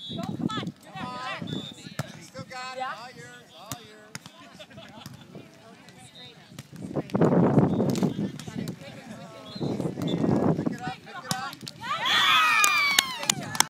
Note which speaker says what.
Speaker 1: Go, come on. You're there. You're there.
Speaker 2: Still got it.
Speaker 1: Yeah.
Speaker 2: All yours.